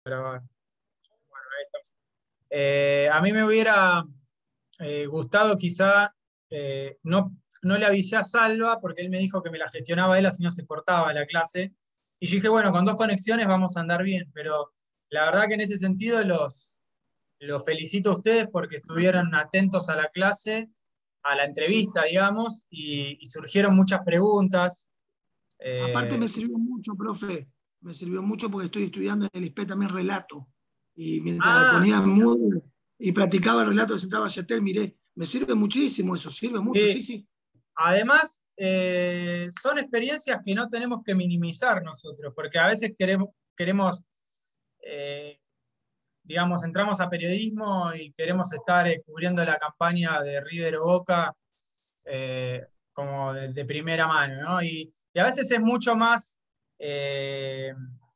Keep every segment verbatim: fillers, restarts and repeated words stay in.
grabar. Bueno, ahí está. Eh, a mí me hubiera eh, gustado quizá, eh, no, no le avisé a Salva porque él me dijo que me la gestionaba él, así no se cortaba la clase. Y yo dije, bueno, con dos conexiones vamos a andar bien, pero la verdad que en ese sentido los, los felicito a ustedes porque estuvieron atentos a la clase, a la Sí. entrevista, digamos, y, y surgieron muchas preguntas. Aparte Eh, me sirvió mucho, profe, me sirvió mucho porque estoy estudiando en el I S P E también relato. Y mientras ah, ponía Moodle y practicaba el relato de Central Ballester, miré, me sirve muchísimo eso, sirve mucho, sí. sí, sí. Además, eh, son experiencias que no tenemos que minimizar nosotros, porque a veces queremos, queremos eh, digamos, entramos a periodismo y queremos estar eh, cubriendo la campaña de River o Boca eh, como de, de primera mano, ¿no? Y, y a veces es mucho más eh,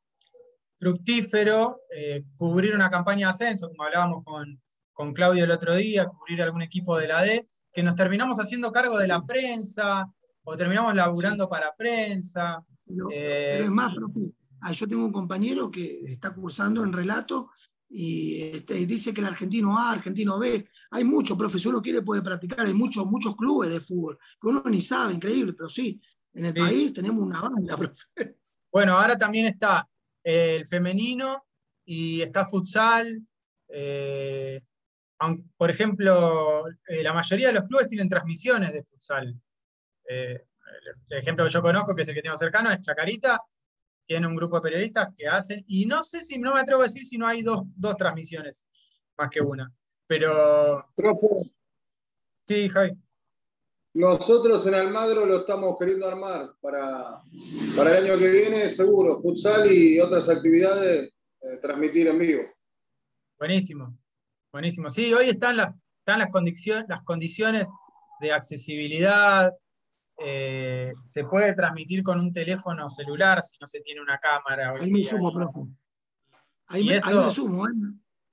fructífero eh, cubrir una campaña de ascenso, como hablábamos con, con Claudio el otro día, cubrir algún equipo de la D, que nos terminamos haciendo cargo de la Sí, prensa o terminamos sí. laburando para prensa. Pero, pero eh, es más, y, profe, ah, yo tengo un compañero que está cursando en relato y, este, y dice que el argentino A, argentino B, hay mucho, profe, si uno quiere puede practicar, hay muchos, muchos clubes de fútbol, que uno ni sabe, increíble, pero sí, en el sí. país tenemos una banda, profe. Bueno, ahora también está eh, el femenino y está futsal. eh, aun- por ejemplo, eh, la mayoría de los clubes tienen transmisiones de futsal. Eh, el ejemplo que yo conozco, que es el que tengo cercano, es Chacarita, tiene un grupo de periodistas que hacen, y no sé si, no me atrevo a decir si no hay dos, dos transmisiones más que una. Pero Profe, sí, Javi. nosotros en Almagro lo estamos queriendo armar para, para el año que viene, seguro, futsal y otras actividades, eh, transmitir en vivo. Buenísimo, buenísimo. Sí, hoy están las, están las condiciones, las condiciones de accesibilidad. Eh, se puede transmitir con un teléfono celular si no se tiene una cámara hoy Ahí en me día. sumo, profe. Ahí Y me, ahí me eso, sumo, ¿eh?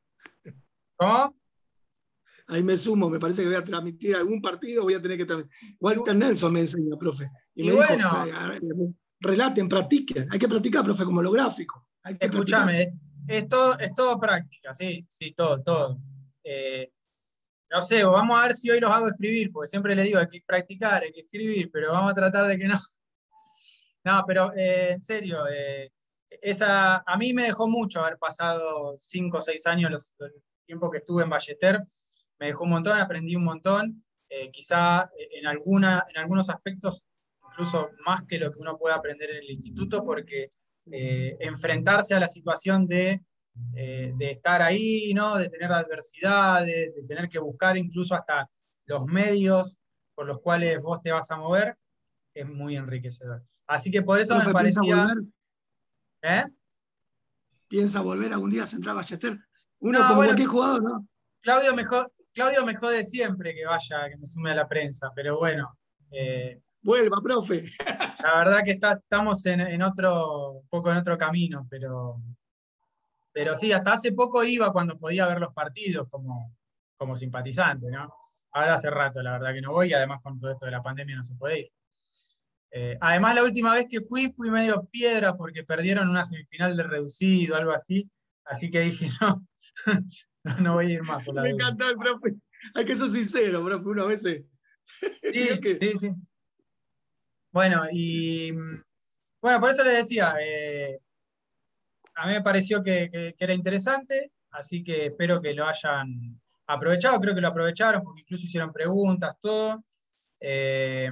¿cómo? Ahí me sumo, me parece que voy a transmitir algún partido, voy a tener que transmitir. Y, Walter Nelson me enseña, profe, y y me dijo, bueno, relaten, practiquen, hay que practicar, profe, como lo gráfico, hay que practicar. escúchame, es todo, es todo práctica, sí, sí, todo, todo. Eh, no sé, vamos a ver si hoy los hago escribir, porque siempre les digo, hay que practicar, hay que escribir, pero vamos a tratar de que no. No, pero eh, en serio, eh, esa, a mí me dejó mucho haber pasado cinco o seis años, los, el tiempo que estuve en Ballester, me dejó un montón, aprendí un montón, eh, quizá en, alguna, en algunos aspectos incluso más que lo que uno puede aprender en el instituto, porque eh, enfrentarse a la situación de, eh, de estar ahí, ¿no? De tener adversidades, de tener que buscar incluso hasta los medios por los cuales vos te vas a mover, es muy enriquecedor. Así que por eso me Profe, ¿piensa parecía, volver? ¿eh? ¿Piensa volver algún día a Central Ballester? Uno No, como bueno, cualquier jugador, ¿no? Claudio me, jo- Claudio me jode siempre que vaya, que me sume a la prensa, pero bueno, eh, Vuelva, profe. la verdad que está, estamos en, en otro, un poco en otro camino, pero, pero sí, hasta hace poco iba cuando podía ver los partidos como, como simpatizante, ¿no? Ahora hace rato, la verdad que no voy, y además con todo esto de la pandemia no se puede ir. Eh, además, la última vez que fui, fui medio piedra porque perdieron una semifinal de reducido, algo así, así que dije, no, no, no voy a ir más por la Me duda. encanta el profe. Hay que ser sincero, profe, uno a veces. Vio Sí, que sí, sí. Bueno, y mm, bueno, por eso les decía, eh, a mí me pareció que, que- que era interesante, así que espero que lo hayan aprovechado, creo que lo aprovecharon porque incluso hicieron preguntas, todo. Eh,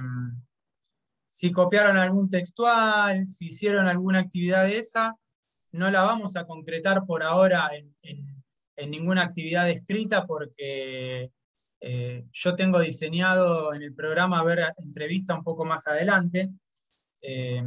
si copiaron algún textual, si hicieron alguna actividad de esa, no la vamos a concretar por ahora en, en- en ninguna actividad escrita porque eh, yo tengo diseñado en el programa ver entrevista un poco más adelante. Eh,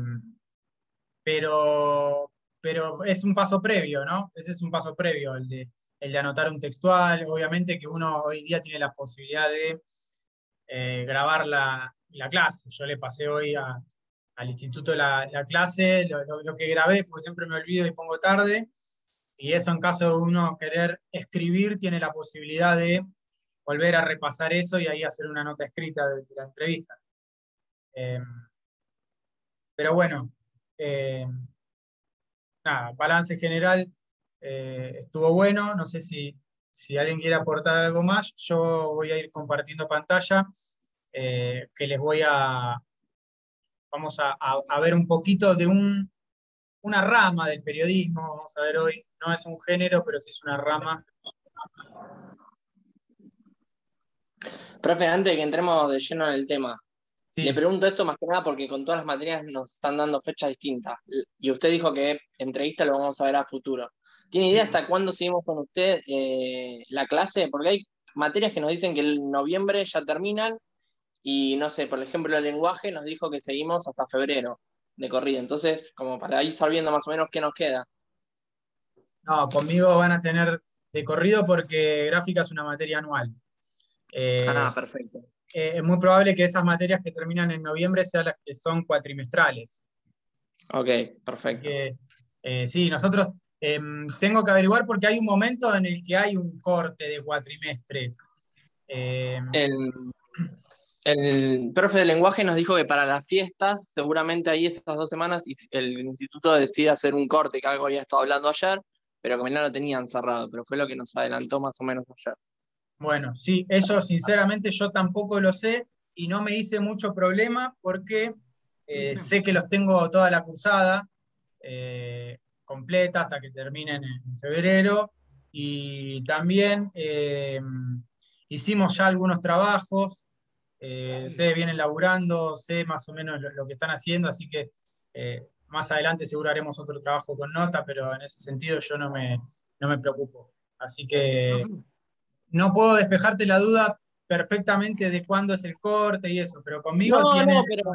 pero, pero es un paso previo, ¿no? Ese es un paso previo, el de, el de anotar un textual. Obviamente que uno hoy día tiene la posibilidad de eh, grabar la, la clase. Yo le pasé hoy a- al instituto la, la clase, lo, lo- lo que grabé, porque siempre me olvido y pongo tarde, y eso en caso de uno querer escribir, tiene la posibilidad de volver a repasar eso y ahí hacer una nota escrita de, de la entrevista. Eh, pero bueno, eh, nada, balance general. eh, estuvo bueno, no sé si, si alguien quiere aportar algo más, yo voy a ir compartiendo pantalla, eh, que les voy a, vamos a, a- a ver un poquito de un, una rama del periodismo, vamos a ver hoy, no es un género, pero sí es una rama. Profe, antes de que entremos de lleno en el tema, le Sí, pregunto esto más que nada porque con todas las materias nos están dando fechas distintas. Y usted dijo que entrevista lo vamos a ver a futuro. ¿Tiene idea sí. hasta cuándo seguimos con usted eh, la clase? Porque hay materias que nos dicen que en noviembre ya terminan y no sé, por ejemplo, el lenguaje nos dijo que seguimos hasta febrero de corrido. Entonces, como para ir sabiendo más o menos qué nos queda. No, conmigo van a tener de corrido porque gráfica es una materia anual. Ah, Eh, perfecto. eh, es muy probable que esas materias que terminan en noviembre sean las que son cuatrimestrales. Ok, Así perfecto. que eh, sí, nosotros eh, tengo que averiguar porque hay un momento en el que hay un corte de cuatrimestre. Eh, El, el profe de lenguaje nos dijo que para las fiestas, seguramente ahí esas dos semanas, y el instituto decide hacer un corte, que algo había estado hablando ayer, pero que no lo tenían cerrado, pero fue lo que nos adelantó más o menos ayer. bueno, sí, eso sinceramente yo tampoco lo sé y no me hice mucho problema porque eh, sé que los tengo toda la cursada eh, completa hasta que terminen en febrero y también eh, hicimos ya algunos trabajos, eh, Sí. ustedes vienen laburando, sé más o menos lo, lo que están haciendo, así que eh, más adelante seguro haremos otro trabajo con nota, pero en ese sentido yo no me, no me preocupo. Así que Profe, no puedo despejarte la duda perfectamente de cuándo es el corte y eso, pero conmigo No, tiene... no, pero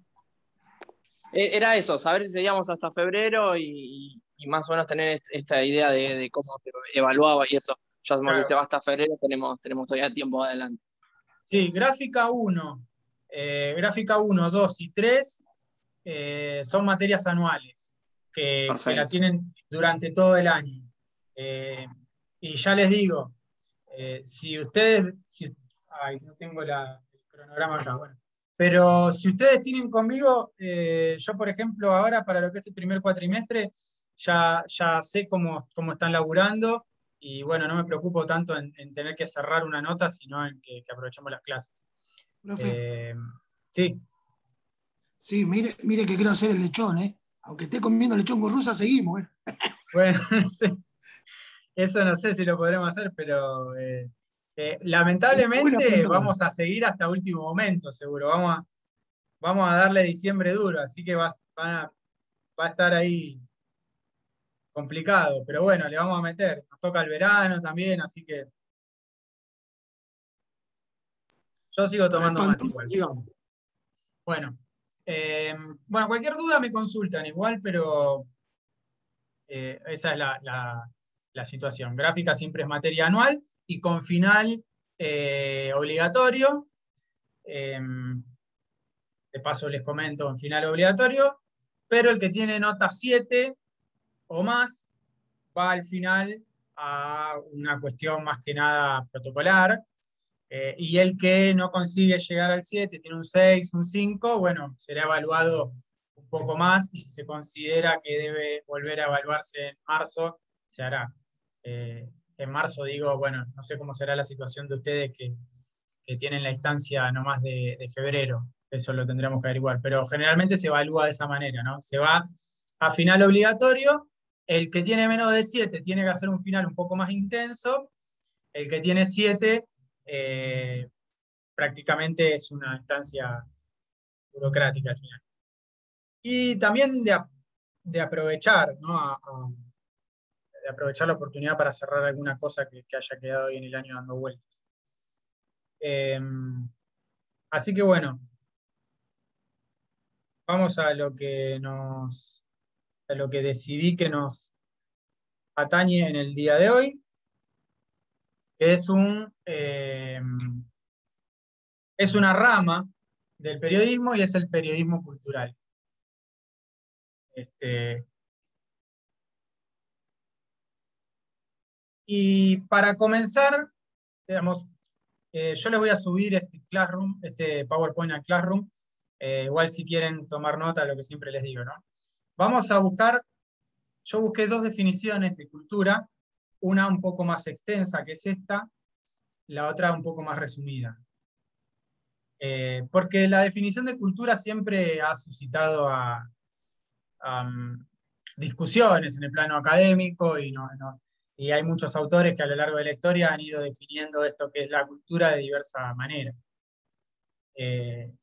eh, era eso, saber si seguíamos hasta febrero y, y más o menos tener est- esta idea de, de cómo se evaluaba y eso. Ya sabemos que Claro, se va hasta febrero, tenemos, tenemos todavía tiempo adelante. sí, gráfica uno, eh, gráfica uno, dos y tres eh, son materias anuales que, que la Perfecto. tienen durante todo el año. Eh, y ya les digo, eh, si ustedes, si, ay, no tengo la, el cronograma acá, bueno, pero si ustedes tienen conmigo, eh, yo por ejemplo ahora para lo que es el primer cuatrimestre, ya, ya sé cómo, cómo están laburando y bueno, no me preocupo tanto en, en tener que cerrar una nota, sino en que, que aprovechemos las clases. profe, Eh, sí, sí, mire, mire que quiero hacer el lechón, ¿eh? Aunque esté comiendo lechón con rusa, seguimos, ¿eh? bueno, sí. Eso no sé si lo podremos hacer, pero eh, eh, Una buena lamentablemente puntada. vamos a seguir hasta último momento, seguro. Vamos a, vamos a darle diciembre duro, así que va, va a, va a estar ahí complicado, pero bueno, le vamos a meter. Nos toca el verano también, así que yo sigo Para el tomando pan mate dulce, igual. sigamos. Bueno, eh, bueno, cualquier duda me consultan igual, pero eh, esa es la, la- la situación. Gráfica siempre es materia anual y con final eh, obligatorio. Em, de paso les comento en final obligatorio, pero el que tiene nota siete o más va al final a una cuestión más que nada protocolar, eh, y el que no consigue llegar al siete, tiene un seis, un cinco, bueno, será evaluado un poco más y si se considera que debe volver a evaluarse en marzo, se hará. Eh, en marzo digo, bueno, no sé cómo será la situación de ustedes que que tienen la instancia no más de, de febrero. Eso lo tendremos que averiguar. Pero generalmente se evalúa de esa manera, ¿no? Se va a final obligatorio. El que tiene menos de siete tiene que hacer un final un poco más intenso. El que tiene siete eh, prácticamente es una instancia burocrática al final. Y también de, de aprovechar, ¿no? A, a, de aprovechar la oportunidad para cerrar alguna cosa que, que haya quedado hoy en el año dando vueltas. Eh, así que bueno, vamos a lo que nos, a lo que decidí que nos atañe en el día de hoy, que es un eh, es una rama del periodismo y es el periodismo cultural. Este, y para comenzar, digamos, eh, yo les voy a subir este Classroom, este PowerPoint al Classroom, eh, igual si quieren tomar nota de lo que siempre les digo, ¿no? Vamos a buscar yo busqué dos definiciones de cultura, una un poco más extensa, que es esta, la otra un poco más resumida. Eh, porque la definición de cultura siempre ha suscitado a, a, um, discusiones en el plano académico, y, no, no, y hay muchos autores que a lo largo de la historia han ido definiendo esto que es la cultura de diversa manera. Eh,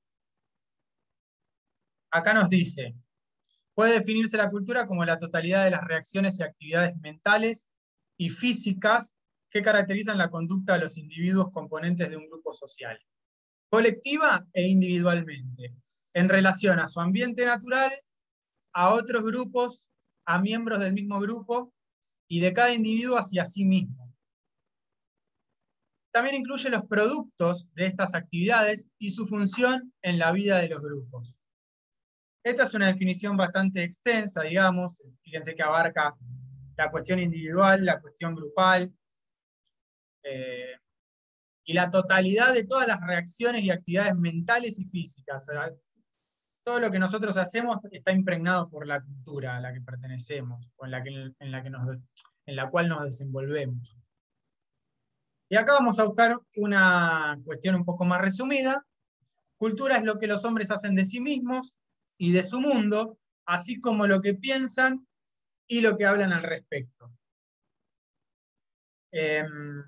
acá nos dice: puede definirse la cultura como la totalidad de las reacciones y actividades mentales y físicas que caracterizan la conducta de los individuos componentes de un grupo social, colectiva e individualmente, en relación a su ambiente natural, a otros grupos, a miembros del mismo grupo y de cada individuo hacia sí mismo. También incluye los productos de estas actividades y su función en la vida de los grupos. Esta es una definición bastante extensa, digamos. Fíjense que abarca la cuestión individual, la cuestión grupal, eh, y la totalidad de todas las reacciones y actividades mentales y físicas. Todo lo que nosotros hacemos está impregnado por la cultura a la que pertenecemos, o en la, que, en la, que nos, en la cual nos desenvolvemos. Y acá vamos a buscar una cuestión un poco más resumida. Cultura es lo que los hombres hacen de sí mismos y de su mundo, así como lo que piensan y lo que hablan al respecto. Eh,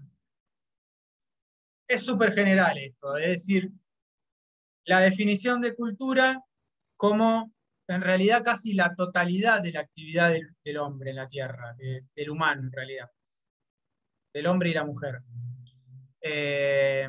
es súper general esto, es decir, la definición de cultura como en realidad casi la totalidad de la actividad del, del hombre en la Tierra, de, del humano en realidad, del hombre y la mujer. Eh,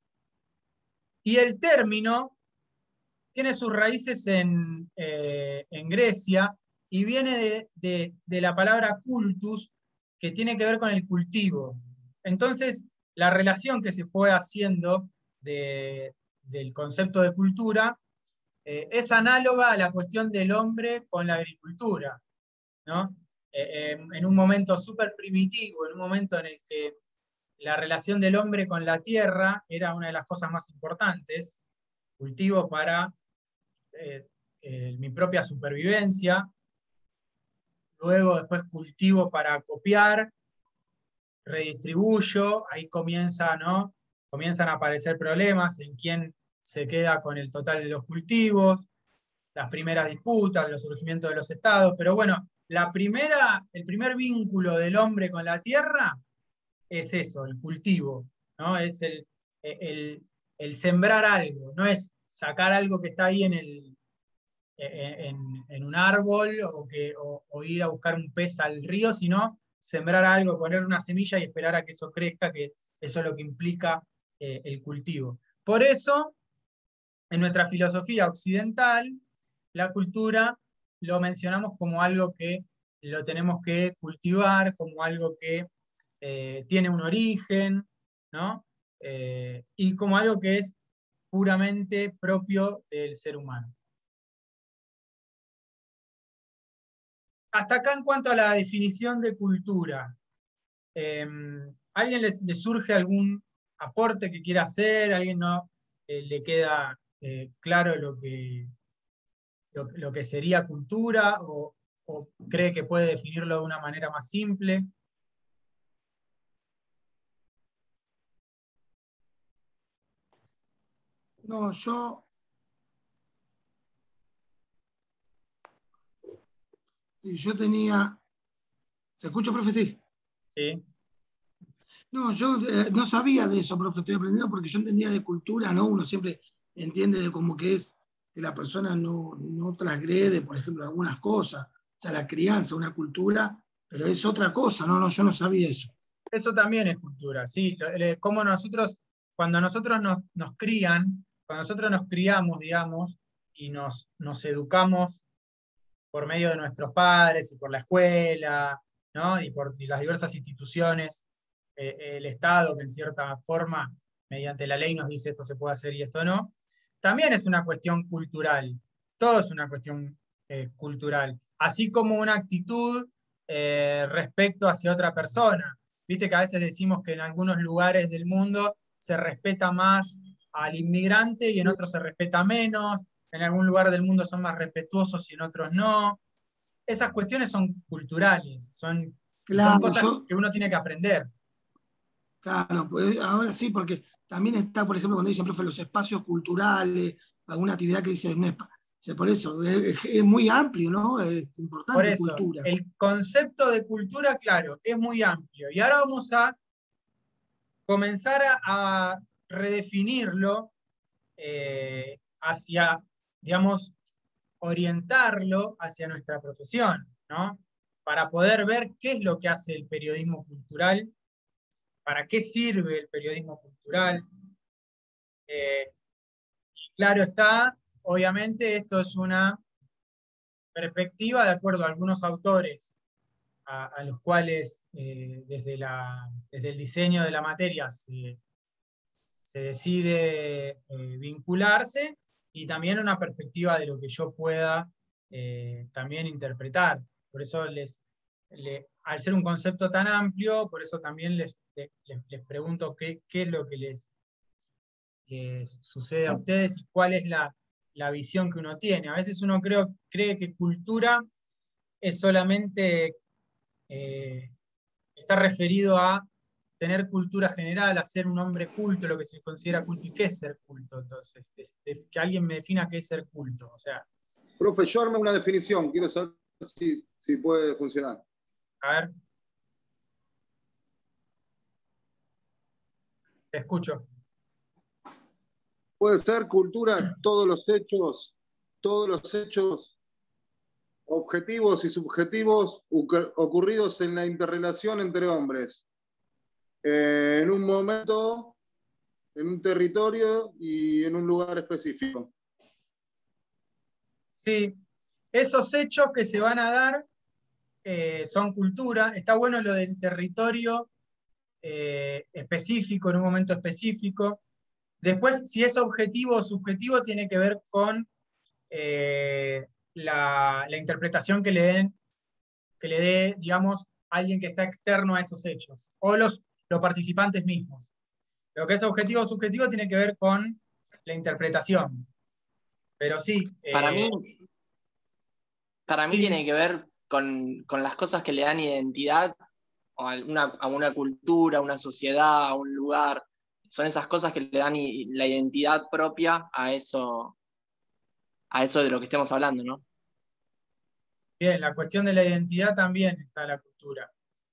y el término tiene sus raíces en, eh, en Grecia, y viene de, de, de la palabra cultus, que tiene que ver con el cultivo. Entonces, la relación que se fue haciendo de, del concepto de cultura eh, es análoga a la cuestión del hombre con la agricultura, ¿no? Eh, eh, en un momento súper primitivo, en un momento en el que la relación del hombre con la tierra era una de las cosas más importantes, cultivo para eh, eh, mi propia supervivencia, luego después cultivo para copiar, redistribuyo, ahí comienza, ¿no? comienzan a aparecer problemas en quién se queda con el total de los cultivos, las primeras disputas, los surgimientos de los estados, pero bueno, la primera, el primer vínculo del hombre con la tierra es eso, el cultivo, ¿no? Es el, el, el sembrar algo, no es sacar algo que está ahí en, el, en, en un árbol o, que, o, o ir a buscar un pez al río, sino sembrar algo, poner una semilla y esperar a que eso crezca, que eso es lo que implica eh, el cultivo. Por eso, en nuestra filosofía occidental, la cultura lo mencionamos como algo que lo tenemos que cultivar, como algo que eh, tiene un origen, ¿no? Eh, y como algo que es puramente propio del ser humano. Hasta acá en cuanto a la definición de cultura. Eh, ¿A alguien le, le surge algún aporte que quiera hacer? ¿A alguien no eh, le queda eh, claro lo que, lo, lo que sería cultura? O, ¿O cree que puede definirlo de una manera más simple? No, yo... Sí, yo tenía... ¿Se escucha, profe? Sí. Sí. No, yo eh, no sabía de eso, profe, estoy aprendiendo porque yo entendía de cultura, ¿no? Uno siempre entiende de como que es que la persona no, no transgrede, por ejemplo, algunas cosas, o sea, la crianza, una cultura, pero es otra cosa, no, no, yo no sabía eso. Eso también es cultura, sí. Como nosotros, cuando nosotros nos, nos crían, cuando nosotros nos criamos, digamos, y nos, nos educamos por medio de nuestros padres y por la escuela, ¿no? y por y las diversas instituciones, eh, el Estado, que en cierta forma, mediante la ley nos dice esto se puede hacer y esto no, también es una cuestión cultural. Todo es una cuestión eh, cultural. Así como una actitud eh, respecto hacia otra persona. Viste que a veces decimos que en algunos lugares del mundo se respeta más al inmigrante y en otros se respeta menos, en algún lugar del mundo son más respetuosos y en otros no. esas cuestiones son culturales, son, Claro, son cosas yo, que uno tiene que aprender. claro, pues ahora sí, porque también está, por ejemplo, cuando dicen, profe, los espacios culturales, alguna actividad que dice, un espa- o sea, por eso, es, es muy amplio, ¿no? Es Por importante eso, cultura. el concepto de cultura, claro, es muy amplio. Y ahora vamos a comenzar a, a redefinirlo eh, hacia, digamos, orientarlo hacia nuestra profesión, ¿no? Para poder ver qué es lo que hace el periodismo cultural, para qué sirve el periodismo cultural. Eh, y claro está, obviamente esto es una perspectiva de acuerdo a algunos autores a, a los cuales eh, desde, la, desde el diseño de la materia se, se decide eh, vincularse, y también una perspectiva de lo que yo pueda eh, también interpretar. Por eso les, le, al ser un concepto tan amplio, por eso también les, les, les pregunto qué, qué es lo que les, les sucede a ustedes y cuál es la, la visión que uno tiene. A veces uno creo, cree que cultura es solamente, eh, está referido a tener cultura general, a ser un hombre culto, lo que se considera culto. ¿Y qué es ser culto? Entonces, de, de, que alguien me defina qué es ser culto. O sea, Profe, yo armé una definición, quiero saber si, si puede funcionar. a ver, te escucho. Puede ser cultura todos los hechos, todos los hechos objetivos y subjetivos ocurridos en la interrelación entre hombres, eh, en un momento, en un territorio y en un lugar específico. Sí, esos hechos que se van a dar eh, son cultura. Está bueno lo del territorio eh, específico, en un momento específico. Después, si es objetivo o subjetivo, tiene que ver con eh, la, la interpretación que le den, que le dé, digamos, alguien que está externo a esos hechos, o los, los participantes mismos. Lo que es objetivo o subjetivo tiene que ver con la interpretación. Pero sí, Para mí, eh, para mí sí, tiene que ver con, con las cosas que le dan identidad a una, a una cultura, a una sociedad, a un lugar. Son esas cosas que le dan i- la identidad propia a eso, a eso de lo que estemos hablando, ¿no? bien, la cuestión de la identidad también está en la cultura.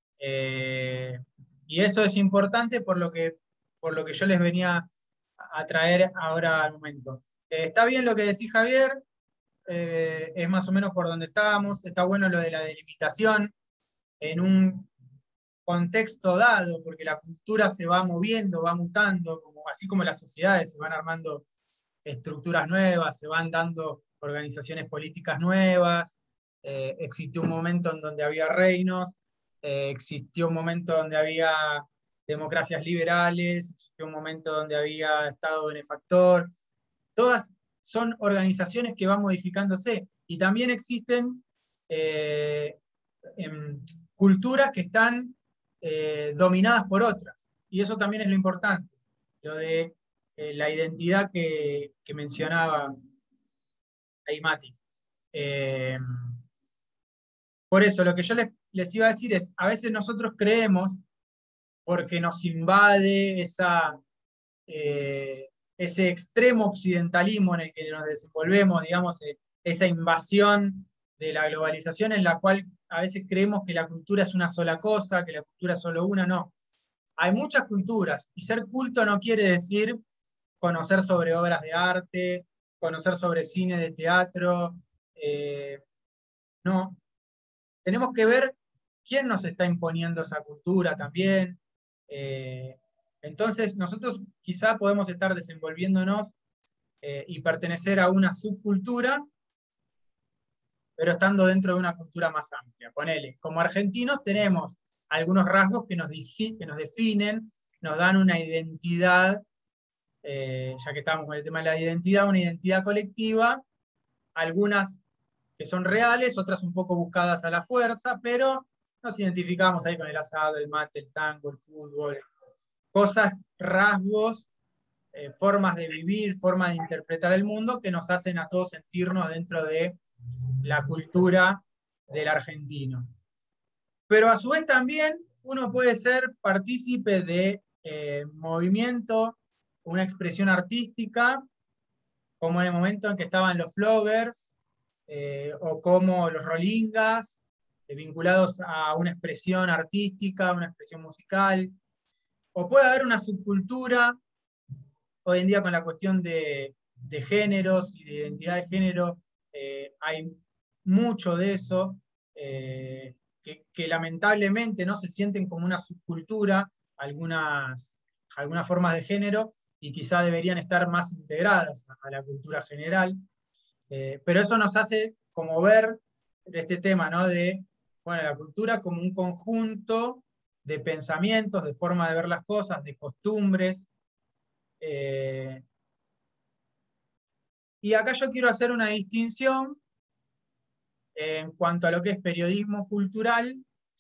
Eh, y eso es importante por lo que, por lo que yo les venía a traer ahora al momento. Eh, está bien lo que decís, Javier, eh, es más o menos por donde estábamos. Está bueno lo de la delimitación en un contexto dado, porque la cultura se va moviendo, va mutando, como, así como las sociedades se van armando estructuras nuevas, se van dando organizaciones políticas nuevas. Eh, existió un momento en donde había reinos, eh, existió un momento donde había democracias liberales, existió un momento donde había Estado benefactor. Todas son organizaciones que van modificándose, y también existen eh, em, culturas que están eh, dominadas por otras, y eso también es lo importante, lo de eh, la identidad que, que mencionaba ahí Mati. Eh, por eso, lo que yo les, les iba a decir es, a veces nosotros creemos, porque nos invade esa, eh, ese extremo occidentalismo en el que nos desenvolvemos, digamos, eh, esa invasión de la globalización en la cual a veces creemos que la cultura es una sola cosa, que la cultura es solo una. No. Hay muchas culturas, y ser culto no quiere decir conocer sobre obras de arte, conocer sobre cine, de teatro. Eh, no. Tenemos que ver quién nos está imponiendo esa cultura también. Eh, entonces, nosotros quizá podemos estar desenvolviéndonos eh, y pertenecer a una subcultura, pero estando dentro de una cultura más amplia. Ponele, como argentinos tenemos algunos rasgos que nos, que nos definen, nos dan una identidad, eh, ya que estamos con el tema de la identidad, una identidad colectiva, algunas que son reales, otras un poco buscadas a la fuerza, pero nos identificamos ahí con el asado, el mate, el tango, el fútbol, cosas, rasgos, eh, formas de vivir, formas de interpretar el mundo que nos hacen a todos sentirnos dentro de la cultura del argentino. Pero a su vez también uno puede ser partícipe de eh, movimiento, una expresión artística, como en el momento en que estaban los floggers, eh, o como los rolingas, eh, vinculados a una expresión artística, una expresión musical. O puede haber una subcultura, hoy en día con la cuestión de, de géneros y de identidad de género, eh, hay mucho de eso, eh, que, que lamentablemente no se sienten como una subcultura, algunas, algunas formas de género, y quizá deberían estar más integradas a, a la cultura general. Eh, pero eso nos hace como ver este tema, ¿no? De, bueno, la cultura como un conjunto de pensamientos, de forma de ver las cosas, de costumbres. Eh, y acá yo quiero hacer una distinción eh, en cuanto a lo que es periodismo cultural,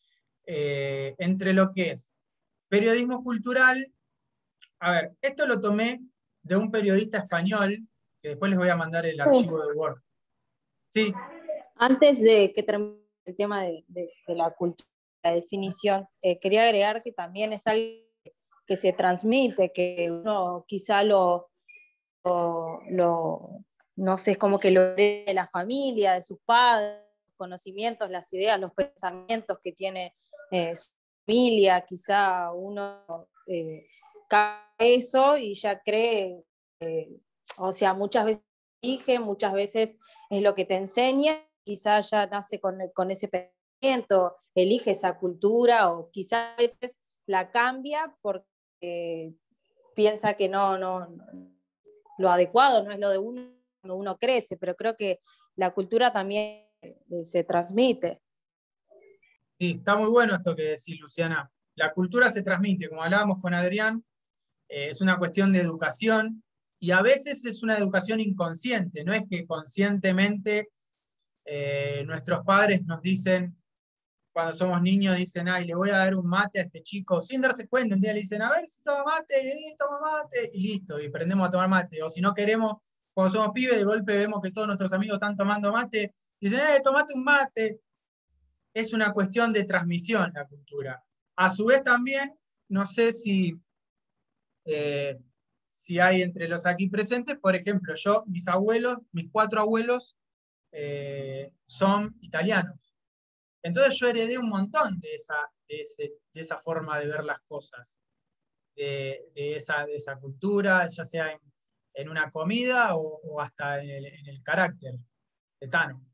eh, entre lo que es periodismo cultural. A ver, esto lo tomé de un periodista español, que después les voy a mandar el archivo de Word. Sí. Antes de que termine el tema de, de, de la cultura, la definición, eh, quería agregar que también es algo que se transmite, que uno quizá lo, lo, lo no sé, es como que lo de la familia, de sus padres, los conocimientos, las ideas, los pensamientos que tiene eh, su familia, quizá uno eh, cae eso y ya cree, eh, o sea, muchas veces elige, muchas veces es lo que te enseña, quizá ya nace con, con ese pensamiento, elige esa cultura o quizá a veces la cambia porque piensa que no, no, lo adecuado no es lo de uno cuando uno crece, pero creo que la cultura también se transmite. Sí, está muy bueno esto que decís, Luciana. La cultura se transmite, como hablábamos con Adrián, eh, es una cuestión de educación, y a veces es una educación inconsciente, no es que conscientemente eh, nuestros padres nos dicen, cuando somos niños, dicen, ay, le voy a dar un mate a este chico, sin darse cuenta, un día le dicen, a ver si toma mate, eh, toma mate, y listo, y aprendemos a tomar mate. O si no queremos, cuando somos pibes, de golpe vemos que todos nuestros amigos están tomando mate, dicen, eh, tomate un mate. Es una cuestión de transmisión la cultura. A su vez también, no sé si, eh, si hay entre los aquí presentes, por ejemplo, yo, mis abuelos, mis cuatro abuelos, eh, son italianos. Entonces yo heredé un montón de esa, de ese, de esa forma de ver las cosas, de, de, esa, de esa cultura, ya sea en, en una comida o, o hasta en el, en el carácter de Tano.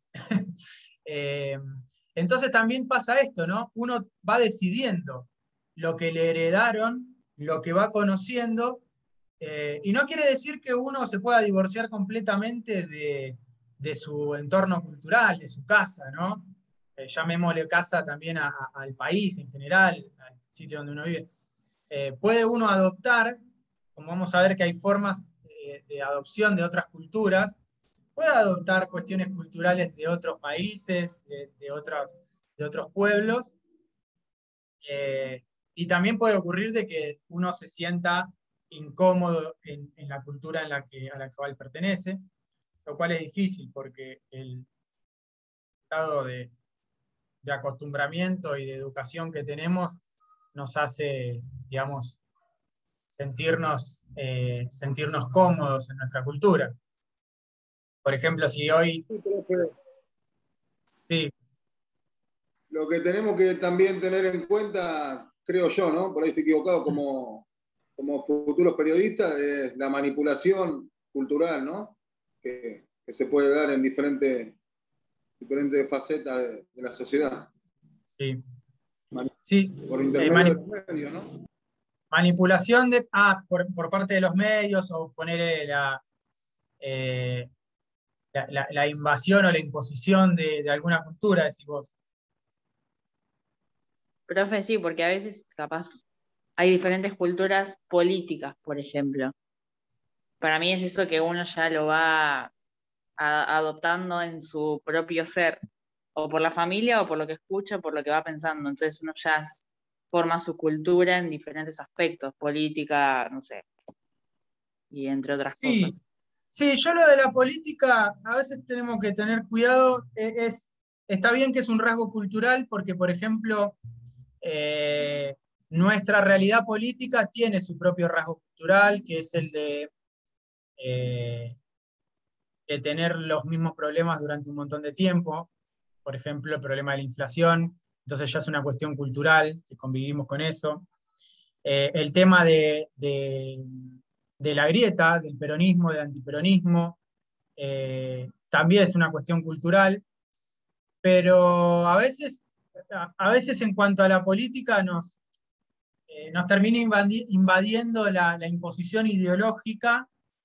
eh, entonces también pasa esto, ¿no? Uno va decidiendo lo que le heredaron, lo que va conociendo, eh, y no quiere decir que uno se pueda divorciar completamente de, de su entorno cultural, de su casa, ¿no? Eh, llamémosle casa también a, a, al país en general, al sitio donde uno vive. Eh, puede uno adoptar, como vamos a ver que hay formas eh, de adopción de otras culturas, puede adoptar cuestiones culturales de otros países, de, de, otros, de otros pueblos, eh, y también puede ocurrir de que uno se sienta incómodo en, en la cultura en la que, a la cual pertenece, lo cual es difícil porque el estado de, de acostumbramiento y de educación que tenemos nos hace, digamos, sentirnos, eh, sentirnos cómodos en nuestra cultura. Por ejemplo, si hoy... Sí. Lo que tenemos que también tener en cuenta, creo yo, ¿no? Por ahí estoy equivocado, como, como futuros periodistas, es la manipulación cultural, ¿no? Que, que se puede dar en diferentes, diferentes facetas de, de la sociedad. Sí. Sí. Por intermedio eh, de los medios, ¿no? Manipulación de, ah, por, por parte de los medios, o poner la, eh, la, la, la invasión o la imposición de, de alguna cultura, decís vos. Profe, sí, porque a veces capaz hay diferentes culturas políticas, por ejemplo. Para mí es eso que uno ya lo va a, adoptando en su propio ser, o por la familia, o por lo que escucha, o por lo que va pensando. Entonces uno ya forma su cultura en diferentes aspectos, política, no sé, y entre otras sí, cosas. Sí, yo lo de la política, a veces tenemos que tener cuidado, es, está bien que es un rasgo cultural porque, por ejemplo, eh, nuestra realidad política tiene su propio rasgo cultural, que es el de, eh, de tener los mismos problemas durante un montón de tiempo. Por ejemplo, el problema de la inflación, entonces ya es una cuestión cultural, que convivimos con eso. Eh, el tema de, de, de la grieta, del peronismo, del antiperonismo, eh, también es una cuestión cultural, pero a veces, a, a veces en cuanto a la política nos, eh, nos termina invadi invadiendo la, la imposición ideológica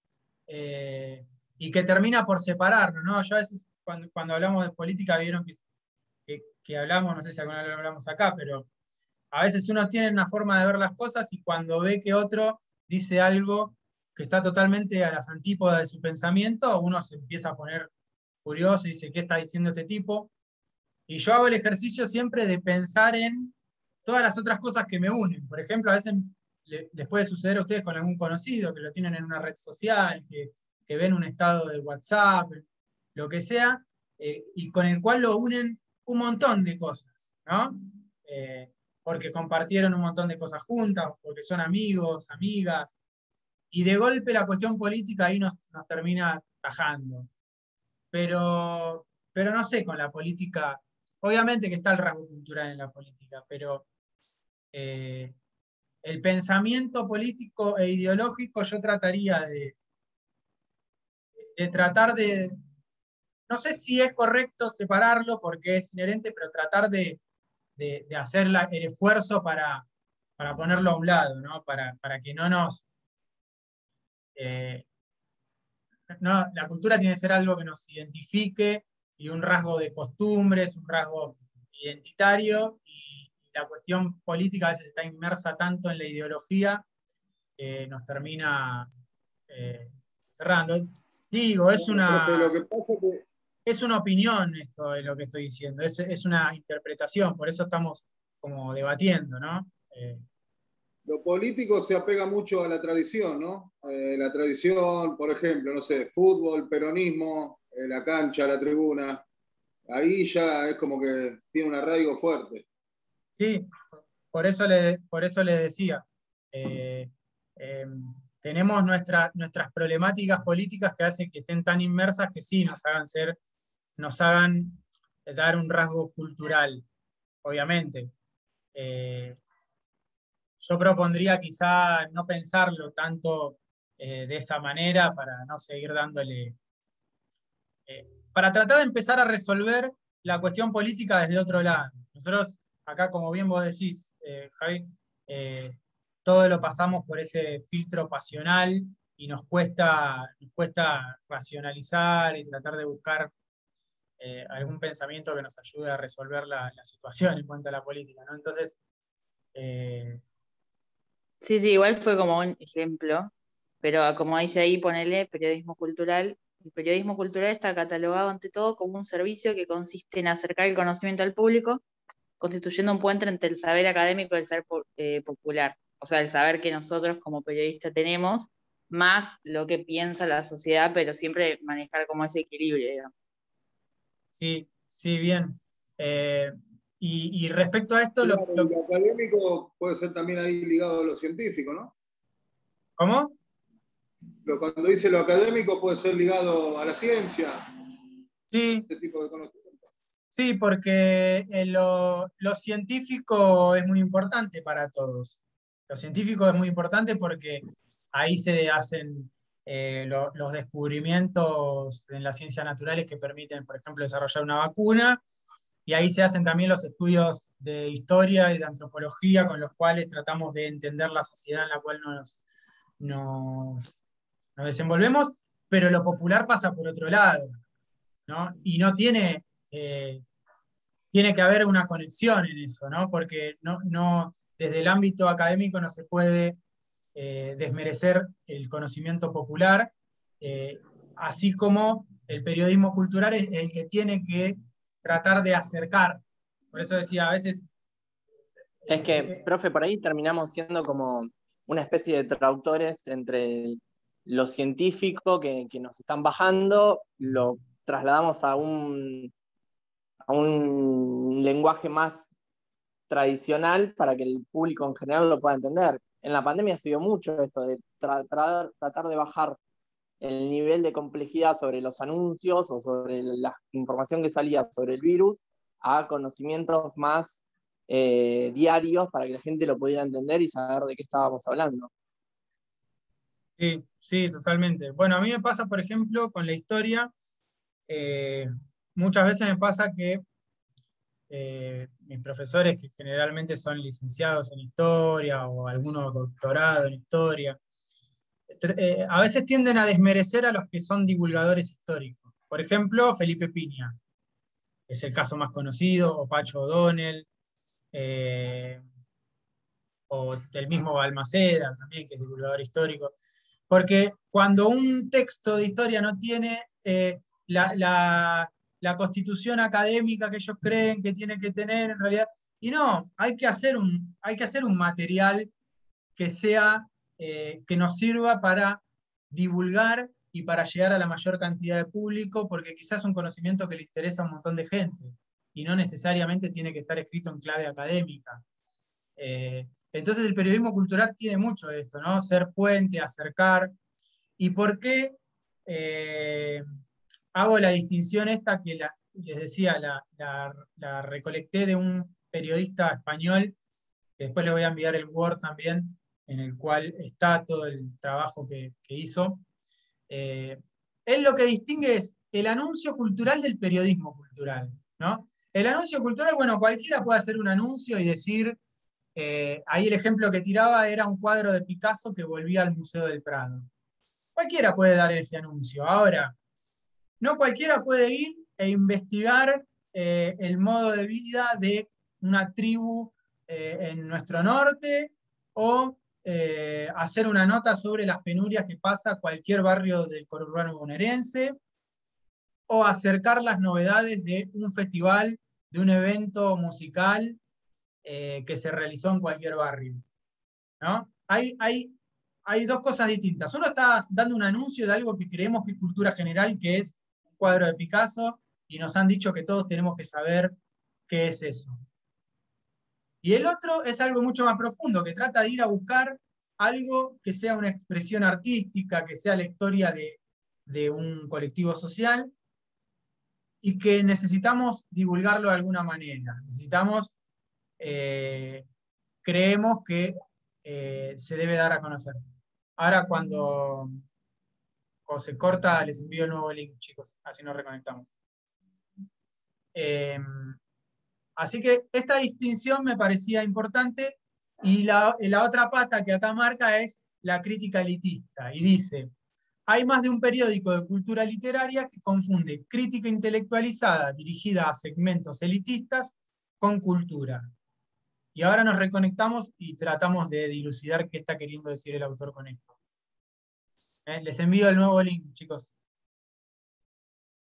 eh, y que termina por separarnos, ¿no? Yo a veces cuando, cuando hablamos de política vieron que, que, que hablamos, no sé si alguna vez lo hablamos acá, pero a veces uno tiene una forma de ver las cosas y cuando ve que otro dice algo que está totalmente a las antípodas de su pensamiento, uno se empieza a poner curioso y dice, ¿qué está diciendo este tipo? Y yo hago el ejercicio siempre de pensar en todas las otras cosas que me unen. Por ejemplo, a veces le, les puede suceder a ustedes con algún conocido que lo tienen en una red social, que, que ven un estado de WhatsApp, lo que sea, eh, y con el cual lo unen un montón de cosas, ¿no? Eh, porque compartieron un montón de cosas juntas, porque son amigos, amigas, y de golpe la cuestión política ahí nos, nos termina tajando. Pero, pero no sé, con la política, obviamente que está el rasgo cultural en la política, pero eh, el pensamiento político e ideológico yo trataría de, de tratar de, no sé si es correcto separarlo porque es inherente, pero tratar de, de, de hacer la, el esfuerzo para, para ponerlo a un lado, ¿no? Para, para que no nos... Eh, no, la cultura tiene que ser algo que nos identifique y un rasgo de costumbres, un rasgo identitario, y la cuestión política a veces está inmersa tanto en la ideología que nos termina eh, cerrando. Digo, es Bueno, profe, lo una, que pasa es que es una opinión esto de lo que estoy diciendo, es, es una interpretación, por eso estamos como debatiendo, ¿no? Eh, lo político se apega mucho a la tradición, ¿no? Eh, la tradición, por ejemplo, no sé, fútbol, peronismo, eh, la cancha, la tribuna. Ahí ya es como que tiene un arraigo fuerte. sí, por eso le, por eso le decía, eh, eh, tenemos nuestra, nuestras problemáticas políticas que hacen que estén tan inmersas que sí nos hagan ser, nos hagan dar un rasgo cultural, obviamente. Eh, yo propondría quizá no pensarlo tanto eh, de esa manera para no seguir dándole, eh, para tratar de empezar a resolver la cuestión política desde otro lado. Nosotros, acá, como bien vos decís, eh, Javi, eh, todo lo pasamos por ese filtro pasional y nos cuesta, nos cuesta racionalizar y tratar de buscar eh, algún pensamiento que nos ayude a resolver la, la situación en cuanto a la política, ¿no? Entonces, eh, Sí, sí, igual fue como un ejemplo, pero como dice ahí, ponele periodismo cultural. El periodismo cultural está catalogado ante todo como un servicio que consiste en acercar el conocimiento al público, constituyendo un puente entre el saber académico y el saber po- eh, popular. O sea, el saber que nosotros como periodistas tenemos, más lo que piensa la sociedad, pero siempre manejar como ese equilibrio, digamos. sí, sí, bien. Eh, y, y respecto a esto, lo, Claro, y lo- lo académico puede ser también ahí ligado a lo científico, ¿no? ¿cómo? Lo, cuando dice lo académico puede ser ligado a la ciencia, Sí, ese tipo de conocimiento. sí, porque eh, lo, lo científico es muy importante para todos. Lo científico es muy importante porque ahí se hacen eh, lo- los descubrimientos en las ciencias naturales que permiten, por ejemplo, desarrollar una vacuna, y ahí se hacen también los estudios de historia y de antropología con los cuales tratamos de entender la sociedad en la cual nos, nos, nos desenvolvemos, pero lo popular pasa por otro lado, ¿no? Y no tiene, eh, tiene que haber una conexión en eso, ¿no? Porque no, no, desde el ámbito académico no se puede eh, desmerecer el conocimiento popular, eh, así como el periodismo cultural es el que tiene que tratar de acercar. Por eso decía, a veces... Es que, eh, profe, por ahí terminamos siendo como una especie de traductores entre lo científico que, que nos están bajando, lo trasladamos a un, a un lenguaje más tradicional para que el público en general lo pueda entender. En la pandemia se vio mucho esto de tra tra tratar de bajar el nivel de complejidad sobre los anuncios o sobre la información que salía sobre el virus a conocimientos más eh, diarios para que la gente lo pudiera entender y saber de qué estábamos hablando. Sí, sí, totalmente. Bueno, a mí me pasa, por ejemplo, con la historia, eh, muchas veces me pasa que eh, mis profesores, que generalmente son licenciados en historia o algunos doctorados en historia, eh, a veces tienden a desmerecer a los que son divulgadores históricos. Por ejemplo, Felipe Piña, es el caso más conocido, o Pacho O'Donnell, eh, o del mismo Balmaceda, también, que es divulgador histórico. Porque cuando un texto de historia no tiene eh, la, la, la constitución académica que ellos creen que tiene que tener, en realidad, y no, hay que hacer un, hay que hacer un material que sea, eh, que nos sirva para divulgar y para llegar a la mayor cantidad de público, porque quizás es un conocimiento que le interesa a un montón de gente, y no necesariamente tiene que estar escrito en clave académica. Eh, entonces el periodismo cultural tiene mucho de esto, ¿no? Ser puente, acercar. ¿Y por qué eh, hago la distinción esta que la, les decía, la, la, la recolecté de un periodista español, que después le voy a enviar el Word también, en el cual está todo el trabajo que, que hizo? Eh, él lo que distingue es el anuncio cultural del periodismo cultural, ¿no? El anuncio cultural, bueno, cualquiera puede hacer un anuncio y decir, eh, ahí el ejemplo que tiraba era un cuadro de Picasso que volvía al Museo del Prado. Cualquiera puede dar ese anuncio. Ahora, no cualquiera puede ir e investigar eh, el modo de vida de una tribu eh, en nuestro norte, o eh, hacer una nota sobre las penurias que pasa cualquier barrio del conurbano bonaerense, o acercar las novedades de un festival, de un evento musical eh, que se realizó en cualquier barrio, ¿no? Hay, hay, hay dos cosas distintas. Uno está dando un anuncio de algo que creemos que es cultura general, que es un cuadro de Picasso, y nos han dicho que todos tenemos que saber qué es eso. Y el otro es algo mucho más profundo, que trata de ir a buscar algo que sea una expresión artística, que sea la historia de, de un colectivo social, y que necesitamos divulgarlo de alguna manera. Necesitamos, eh, creemos que eh, se debe dar a conocer. Ahora cuando, cuando se corta, les envío el nuevo link, chicos, así nos reconectamos. Eh, así que esta distinción me parecía importante, y la, la otra pata que acá marca es la crítica elitista, y dice: hay más de un periódico de cultura literaria que confunde crítica intelectualizada dirigida a segmentos elitistas con cultura. Y ahora nos reconectamos y tratamos de dilucidar qué está queriendo decir el autor con esto. Eh, les envío el nuevo link, chicos.